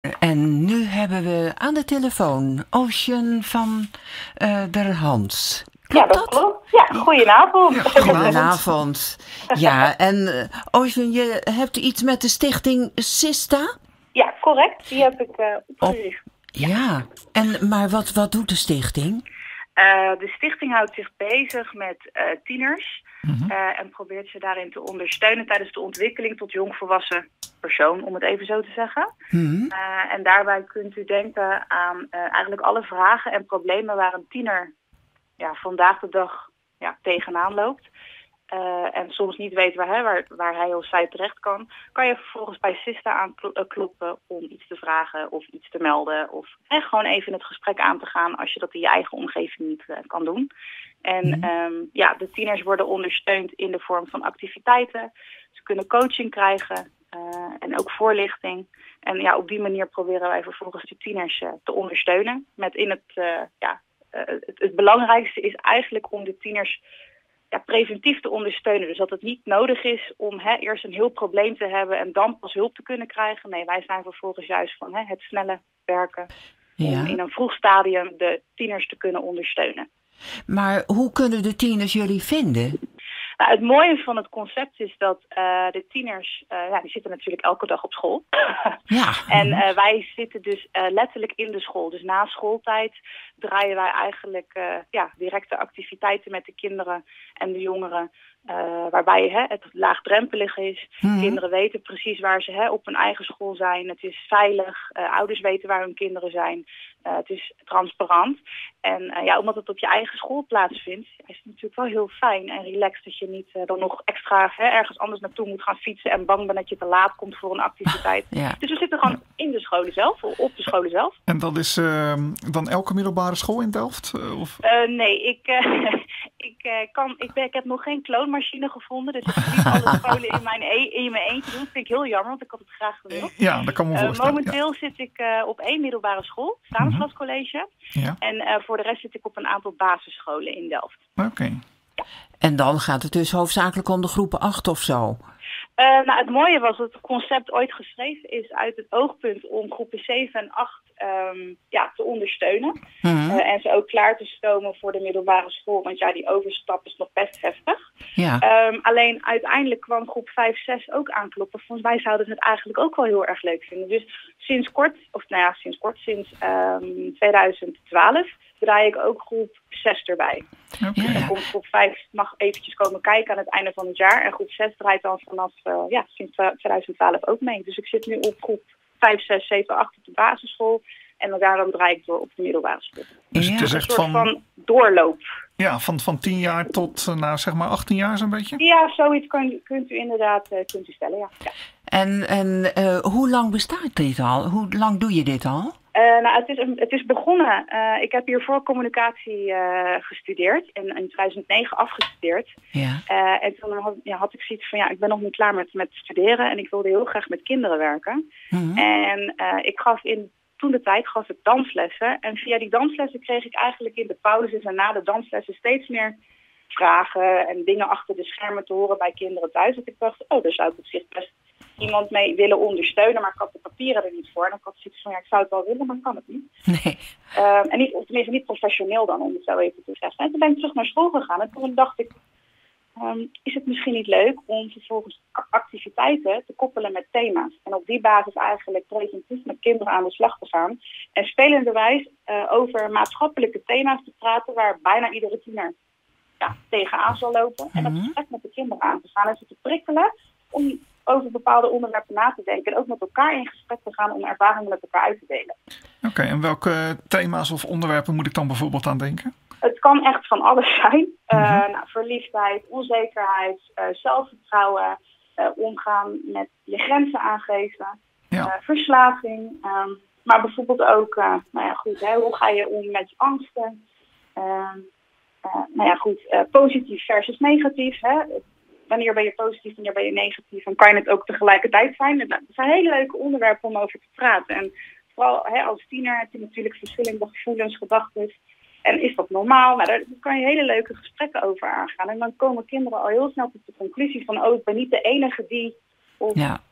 En nu hebben we aan de telefoon Ocean van der Hans. Klopt dat klopt. Ja, goedenavond. Ja, goedenavond. Goedenavond. Ja, en Ocean, je hebt iets met de stichting Sista? Ja, correct. Die heb ik opgericht. Ja, maar wat doet de stichting? De stichting houdt zich bezig met tieners en probeert ze daarin te ondersteunen tijdens de ontwikkeling tot jongvolwassen persoon, om het even zo te zeggen. En daarbij kunt u denken aan eigenlijk alle vragen en problemen waar een tiener vandaag de dag tegenaan loopt. En soms niet weet waar hij of zij terecht kan je vervolgens bij Sista aankloppen om iets te vragen of iets te melden. Of gewoon even het gesprek aan te gaan als je dat in je eigen omgeving niet kan doen. En de tieners worden ondersteund in de vorm van activiteiten. Ze kunnen coaching krijgen en ook voorlichting. En op die manier proberen wij vervolgens de tieners te ondersteunen. Het belangrijkste is eigenlijk om de tieners preventief te ondersteunen. Dus dat het niet nodig is om eerst een heel probleem te hebben en dan pas hulp te kunnen krijgen. Nee, wij zijn vervolgens juist van het snelle werken om in een vroeg stadium de tieners te kunnen ondersteunen. Maar hoe kunnen de tieners jullie vinden? Nou, het mooie van het concept is dat de tieners, die zitten natuurlijk elke dag op school. Ja. En wij zitten dus letterlijk in de school. Dus na schooltijd draaien wij eigenlijk directe activiteiten met de kinderen en de jongeren. Waarbij het laagdrempelig is. Kinderen weten precies waar ze op hun eigen school zijn. Het is veilig. Ouders weten waar hun kinderen zijn. Het is transparant. En omdat het op je eigen school plaatsvindt, is het natuurlijk wel heel fijn en relaxed dat je niet dan nog extra ergens anders naartoe moet gaan fietsen en bang bent dat je te laat komt voor een activiteit. Ja. Dus we zitten gewoon in de scholen zelf, op de scholen zelf. En dat is dan elke middelbare school in Delft? Nee, ik heb nog geen kloonmachine gevonden, dus ik kan niet alle scholen in mijn eentje doen. Dat vind ik heel jammer, want ik had het graag gewild. Ja, dat kan me voorstellen. Momenteel zit ik op 1 middelbare school, Stanislascollege. Ja. En voor de rest zit ik op een aantal basisscholen in Delft. Oké. En dan gaat het dus hoofdzakelijk om de groepen 8 of zo? Het mooie was dat het concept ooit geschreven is uit het oogpunt om groepen 7 en 8 te ondersteunen. En ze ook klaar te stomen voor de middelbare school. Want die overstap is nog best heftig. Ja. Alleen uiteindelijk kwam groep 5, 6 ook aankloppen. Volgens mij zouden ze het eigenlijk ook wel heel erg leuk vinden. Dus sinds 2012 draai ik ook groep 6 erbij. Okay. Dan komt groep 5 mag eventjes komen kijken aan het einde van het jaar. En groep 6 draait dan vanaf sinds 2012 ook mee. Dus ik zit nu op groep 5, 6, 7, 8 op de basisschool. En daarom draai ik door op de middelbare school. Dus het is echt een soort van doorloop. Ja, van 10 jaar tot zeg maar 18 jaar zo'n beetje? Ja, zoiets kunt u inderdaad stellen, ja. En hoe lang bestaat dit al? Hoe lang doe je dit al? Het is begonnen. Ik heb hiervoor communicatie gestudeerd en in 2009 afgestudeerd. Ja. En toen had ik zoiets van, ik ben nog niet klaar met studeren en ik wilde heel graag met kinderen werken. En ik gaf gaf ik danslessen. En via die danslessen kreeg ik eigenlijk in de pauzes en na de danslessen steeds meer vragen en dingen achter de schermen te horen bij kinderen thuis. Dat ik dacht, daar zou ik op zich best iemand mee willen ondersteunen, maar ik had de papieren er niet voor. En ik had zoiets van, ik zou het wel willen, maar kan het niet. Nee. En tenminste niet professioneel dan, om het zo even te zeggen. En toen ben ik terug naar school gegaan en toen dacht ik, is het misschien niet leuk om vervolgens activiteiten te koppelen met thema's. En op die basis eigenlijk preventief met kinderen aan de slag te gaan. En spelenderwijs over maatschappelijke thema's te praten waar bijna iedere tiener tegenaan zal lopen. En dat gesprek met de kinderen aan te gaan en ze te prikkelen om over bepaalde onderwerpen na te denken. En ook met elkaar in gesprek te gaan om ervaringen met elkaar uit te delen. Oké, en welke thema's of onderwerpen moet ik dan bijvoorbeeld aan denken? Het kan echt van alles zijn. Verliefdheid, onzekerheid, zelfvertrouwen, omgaan met je grenzen aangeven, verslaving. Maar bijvoorbeeld ook, hoe ga je om met je angsten? Positief versus negatief. Wanneer ben je positief, wanneer ben je negatief? En kan je het ook tegelijkertijd zijn? Dat zijn hele leuke onderwerpen om over te praten. En vooral als tiener heb je natuurlijk verschillende gevoelens, gedachten. En is dat normaal? Daar kan je hele leuke gesprekken over aangaan. En dan komen kinderen al heel snel tot de conclusie van, ik ben niet de enige die...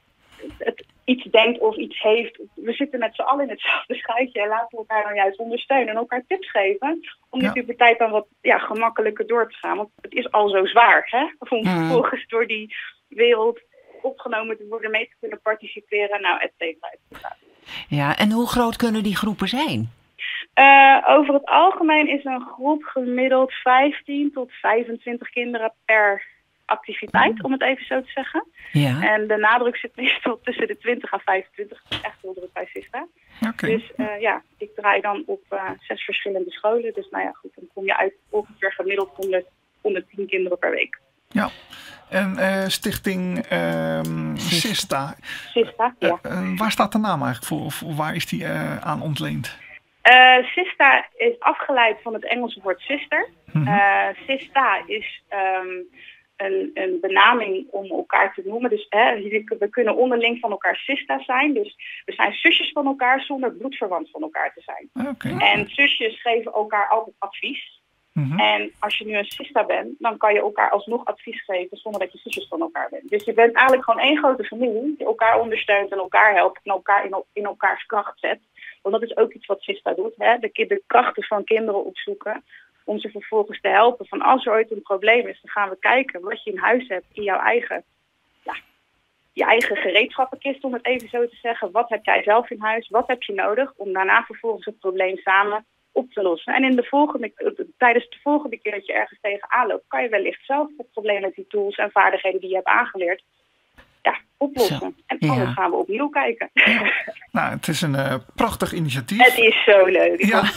het iets denkt of iets heeft. We zitten met z'n allen in hetzelfde schuitje en laten we elkaar dan juist ondersteunen en elkaar tips geven om die puberteit dan wat gemakkelijker door te gaan. Want het is al zo zwaar, hè? Om vervolgens door die wereld opgenomen te worden, mee te kunnen participeren, nou, et cetera. Ja, en hoe groot kunnen die groepen zijn? Over het algemeen is een groep gemiddeld 15 tot 25 kinderen per activiteit, om het even zo te zeggen. Ja. En de nadruk zit meestal tussen de 20 en 25. Dat is echt heel druk bij Sista. Okay. Dus ik draai dan op 6 verschillende scholen. Dus nou ja, goed, dan kom je uit ongeveer gemiddeld 110 kinderen per week. Ja. En stichting Sista. Sista, ja. Waar staat de naam eigenlijk voor? Of waar is die aan ontleend? Sista is afgeleid van het Engelse woord sister. Sista is een benaming om elkaar te noemen. Dus we kunnen onderling van elkaar Sista zijn. Dus we zijn zusjes van elkaar zonder bloedverwant van elkaar te zijn. Okay. En zusjes geven elkaar altijd advies. En als je nu een Sista bent, dan kan je elkaar alsnog advies geven zonder dat je zusjes van elkaar bent. Dus je bent eigenlijk gewoon één grote familie die elkaar ondersteunt en elkaar helpt en elkaar in elkaars kracht zet. Want dat is ook iets wat Sista doet. Hè? De krachten van kinderen opzoeken om ze vervolgens te helpen. Van als er ooit een probleem is, dan gaan we kijken wat je in huis hebt in jouw eigen, je eigen gereedschappenkist, om het even zo te zeggen. Wat heb jij zelf in huis? Wat heb je nodig om daarna vervolgens het probleem samen op te lossen? En tijdens de volgende keer dat je ergens tegenaan loopt, kan je wellicht zelf het probleem met die tools en vaardigheden die je hebt aangeleerd oplossen. Zo. En anders gaan we opnieuw kijken. Ja. Nou, het is een prachtig initiatief. Het is zo leuk.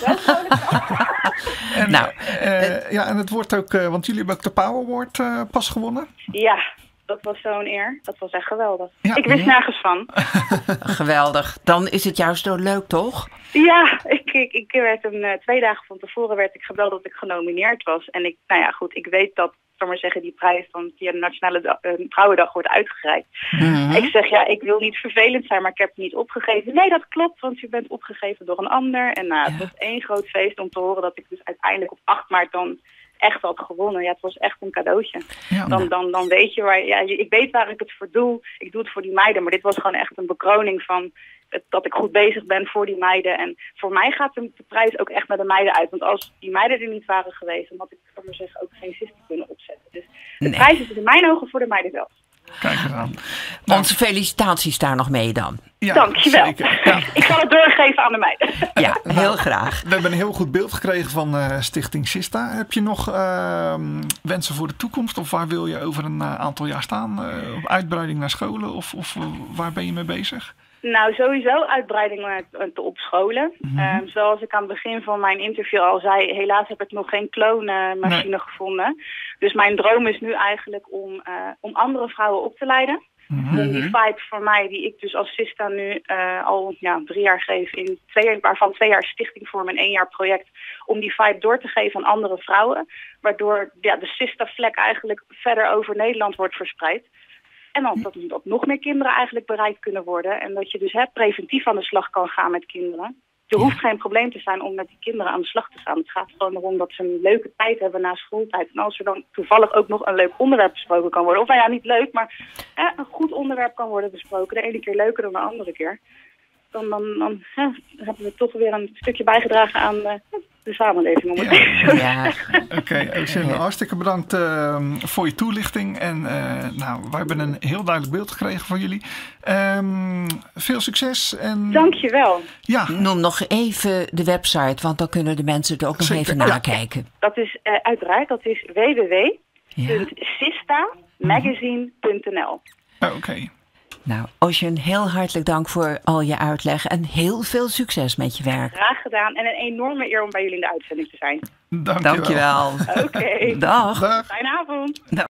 En het wordt ook, want jullie hebben ook de Power Award pas gewonnen. Ja, dat was zo'n eer. Dat was echt geweldig. Ja. Ik wist nergens van. Geweldig. Dan is het juist zo leuk, toch? Ja, ik werd 2 dagen van tevoren werd ik gebeld dat ik genomineerd was. En ik weet dat, zal maar zeggen, die prijs dan via de Nationale Vrouwendag wordt uitgereikt. Ik zeg, ik wil niet vervelend zijn, maar ik heb het niet opgegeven. Nee, dat klopt, want je bent opgegeven door een ander. En het was één groot feest om te horen dat ik dus uiteindelijk op 8 maart dan echt had gewonnen. Ja, het was echt een cadeautje. Ja. Dan weet je waar. Ja, ik weet waar ik het voor doe. Ik doe het voor die meiden, maar dit was gewoon echt een bekroning van dat ik goed bezig ben voor die meiden. En voor mij gaat de prijs ook echt naar de meiden uit. Want als die meiden er niet waren geweest, dan had ik, zal maar zeggen, ook geen Sista kunnen opzetten. Dus de prijs is in mijn ogen voor de meiden zelf. Kijk eens aan. Onze felicitaties daar nog mee dan. Ja, dankjewel. Ja. Ik zal het doorgeven aan de meiden. Ja, heel graag. We hebben een heel goed beeld gekregen van Stichting Sista. Heb je nog wensen voor de toekomst? Of waar wil je over een aantal jaar staan? Uitbreiding naar scholen? Of waar ben je mee bezig? Nou, sowieso uitbreiding op scholen. Zoals ik aan het begin van mijn interview al zei, helaas heb ik nog geen kloonmachine gevonden. Dus mijn droom is nu eigenlijk om andere vrouwen op te leiden. Om die vibe voor mij, die ik dus als Sista nu al 3 jaar geef, waarvan 2 jaar stichtingvorm en 1 jaar project, om die vibe door te geven aan andere vrouwen. Waardoor de Sista-vlek eigenlijk verder over Nederland wordt verspreid. En dan dat nog meer kinderen eigenlijk bereikt kunnen worden. En dat je dus preventief aan de slag kan gaan met kinderen. Er hoeft geen probleem te zijn om met die kinderen aan de slag te gaan. Het gaat gewoon erom dat ze een leuke tijd hebben na schooltijd. En als er dan toevallig ook nog een leuk onderwerp besproken kan worden. Of niet leuk, maar een goed onderwerp kan worden besproken. De ene keer leuker dan de andere keer. Dan hebben we toch weer een stukje bijgedragen aan de samenleving. Om het Oké, Oceane, hartstikke bedankt voor je toelichting. En wij hebben een heel duidelijk beeld gekregen van jullie. Veel succes. En dankjewel. Ja. Noem nog even de website, want dan kunnen de mensen het ook nog even nakijken. Dat is uiteraard, dat is www.sistamagazine.nl. Oké. Nou, Oceane, heel hartelijk dank voor al je uitleg en heel veel succes met je werk. Graag gedaan en een enorme eer om bij jullie in de uitzending te zijn. Dankjewel. Oké. Dag. Fijne avond.